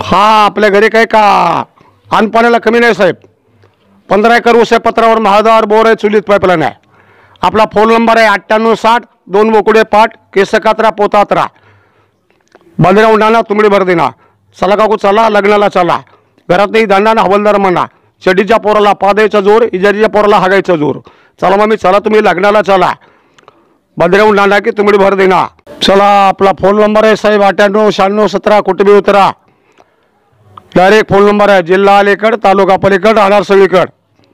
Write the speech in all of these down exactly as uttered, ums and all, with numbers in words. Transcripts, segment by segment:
हा आपल्या घरी काय का अनपाण्याला कमी नाही साहेब. पंधरा एकर ऊस आहे, पत्रावर महादार बोर आहे, चुलीत पाईपलाईन आहे. आपला फोन नंबर आहे अठ्ठ्याण्णव साठ दोन बोकडे पाठ केस कात्रा पोतात्रा बंदरा उंडाणा तुंबडी भरदिना. चला काकू चला लग्नाला चला. घरात नाही दांडा ना हवलदार म्हणा. चडीच्या पोराला पादायचा जोर, इजारीच्या पोराला हागायचा जोर. चला मग मी चला तुम्ही लग्नाला चला. बंदरा उंडाणा की तुंबडी भरदिना. चला आपला फोन नंबर आहे साहेब अठ्ठ्याण्णव शहाण्णव सतरा कुठे बी उतरा. डायरेक्ट फोन नंबर आहे. जिल्हा अलीकड, तालुका पलीकड, राहणार सगळीकड.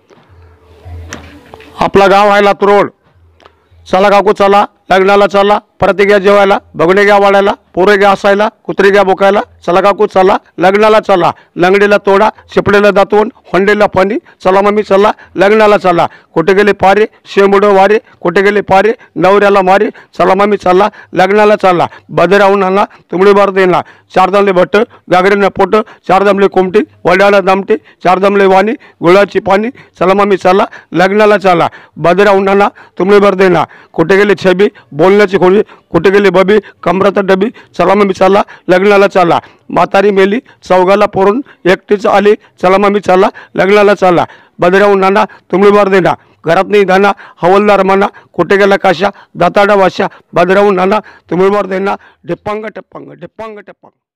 आपला गाव आहे लातूर रोड. चला काकू चला लग्नाला चला. परत घ्या जेवायला, बघणे घ्या वाढायला, पोरे घ्या असायला, कुत्री घ्या बोकायला. चला काकू चला लग्नाला चला. लंगडीला तोडा, शिपडेला दातवून, होंडेला फणी. चला मम्मी चला लग्नाला चला. कुठे गेले पारे शेंबुडं वारे, कुठे गेले पारे नवऱ्याला मारे. चला मम्मी चला लग्नाला चला. बदराहून आणला तुंबडी बार देणार. चार दमले भट्ट, गागरीनं पोट, चार दमले कोमटी, वड्याला दामटे, चार दमले वाणी, गुळाची पाणी. चला मम्मी चला लग्नाला चला. बदराहून आणला तुंबडी बार देणार. कुठे गेले छबी बोलण्याची खोली, कुठे गेली बबी कमरात डबी. चला मम्मी चला लग्नाला चला. म्हातारी मेली चौघाला पोरून एकटीच आली. चला मम्मी चला लग्नाला चला. बदराहून नाना तुंबडी बार देणार. घरात नाही दाना हवलदार म्हणा. कुठे गेला काशा दाताडा वाशा. बदराहून नाना तुंबडी बार देणार. ढिप्पांग टिप्पांग ढिप्पांग टिप्पांग.